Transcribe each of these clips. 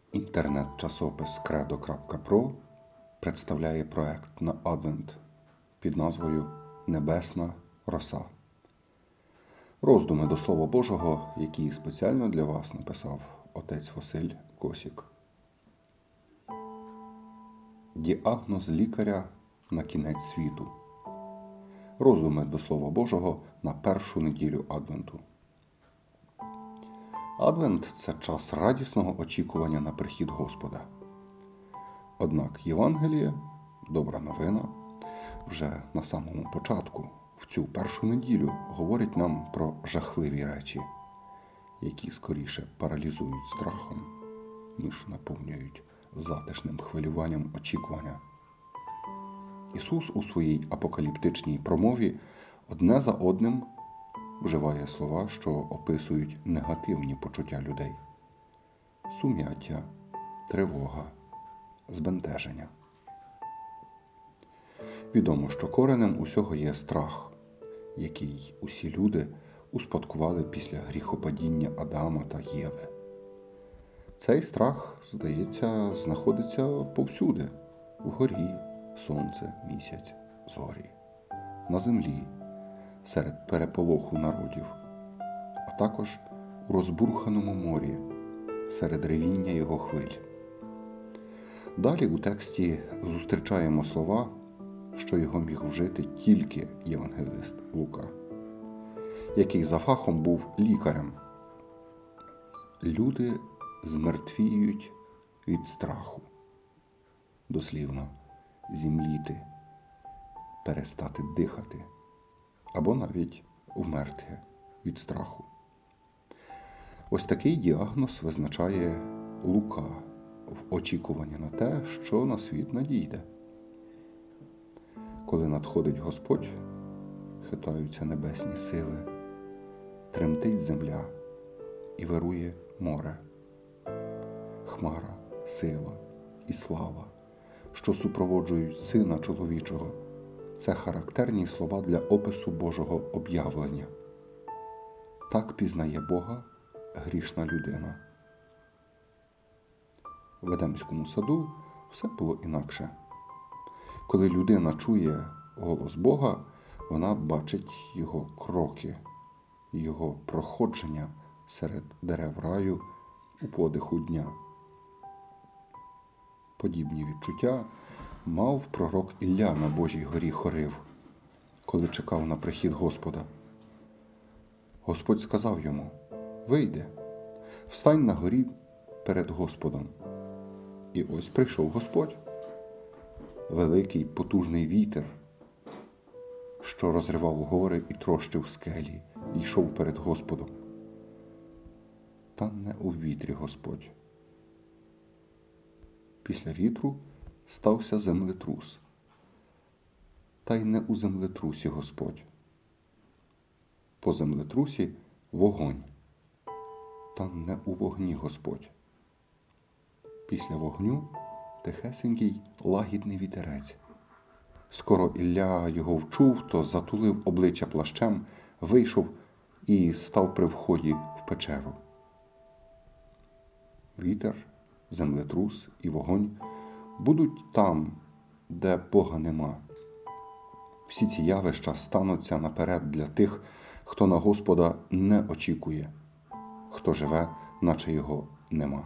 Інтернет-часопис Credo.pro представляє проект на Адвент під назвою «Небесна роса». Роздуми до Слова Божого, які спеціально для вас написав отець Василь Косік. Діагноз лікаря на кінець світу. Роздуми до Слова Божого на першу неділю Адвенту. Адвент – це час радісного очікування на прихід Господа. Однак Євангеліє, добра новина, вже на самому початку, в цю першу неділю, говорить нам про жахливі речі, які скоріше паралізують страхом, ніж наповнюють затишним хвилюванням очікування. Ісус у своїй апокаліптичній промові одне за одним вживає слова, що описують негативні почуття людей. Сум'яття, тривога, збентеження. Відомо, що коренем усього є страх, який усі люди успадкували після гріхопадіння Адама та Єви. Цей страх, здається, знаходиться повсюди – вгорі, сонце, місяць, зорі, на землі, серед переполоху народів, а також у розбурханому морі, серед ревіння його хвиль. Далі у тексті зустрічаємо слова, що його міг вжити тільки євангелист Лука, який за фахом був лікарем. Люди змертвіють від страху. Дослівно, зімліти, перестати дихати, або навіть вмерти від страху. Ось такий діагноз визначає Лука в очікуванні на те, що на світ надійде. Коли надходить Господь, хитаються небесні сили, тремтить земля і вирує море. Хмара, сила і слава, що супроводжують Сина Чоловічого, це характерні слова для опису Божого об'явлення. Так пізнає Бога грішна людина. В Едемському саду все було інакше. Коли людина чує голос Бога, вона бачить Його кроки, Його проходження серед дерев раю у подиху дня. Подібні відчуття мав пророк Ілля на Божій горі Хорив, коли чекав на прихід Господа. Господь сказав йому: «Вийди, встань на горі перед Господом». І ось прийшов Господь. Великий потужний вітер, що розривав гори і трощив скелі, йшов перед Господом. Та не у вітрі Господь. Після вітру стався землетрус. Та й не у землетрусі Господь. По землетрусі вогонь. Та не у вогні Господь. Після вогню тихесенький лагідний вітерець. Скоро Ілля його вчув, то затулив обличчя плащем, вийшов і став при вході в печеру. Вітер, землетрус і вогонь будуть там, де Бога нема. Всі ці явища стануться наперед для тих, хто на Господа не очікує, хто живе, наче його нема.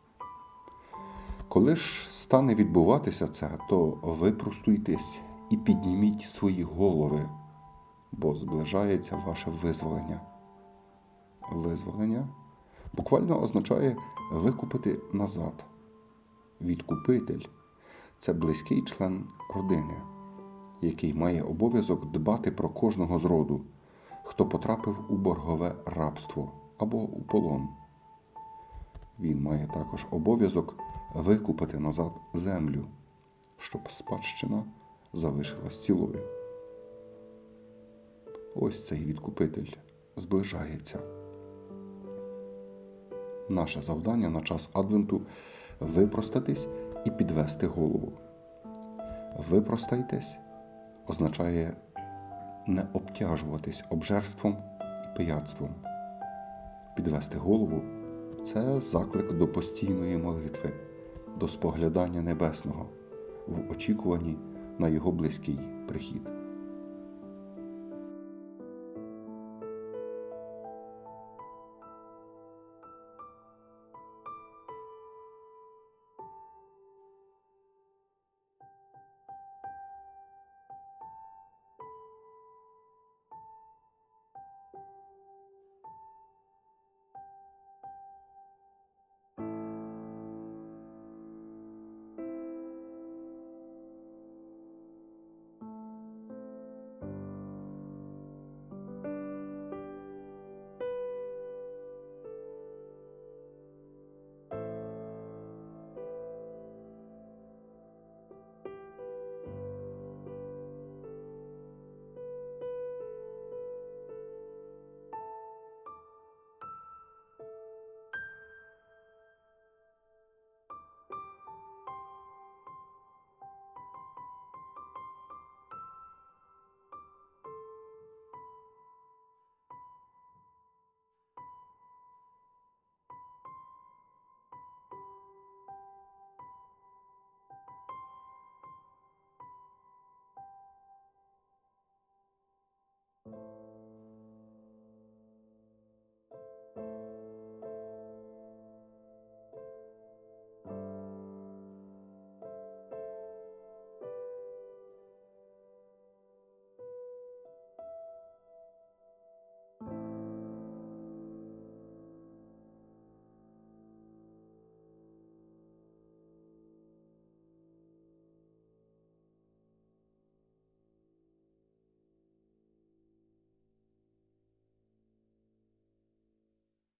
Коли ж стане відбуватися це, то випростуйтесь і підніміть свої голови, бо зближається ваше визволення. Визволення буквально означає викупити назад. Відкупитель – це близький член родини, який має обов'язок дбати про кожного з роду, хто потрапив у боргове рабство або у полон. Він має також обов'язок викупити назад землю, щоб спадщина залишилась цілою. Ось цей відкупитель зближається. Наше завдання на час Адвенту – випростатись і підвести голову. Випростайтесь означає не обтяжуватись обжерством і пияцтвом. Підвести голову це заклик до постійної молитви, до споглядання небесного в очікуванні на його близький прихід.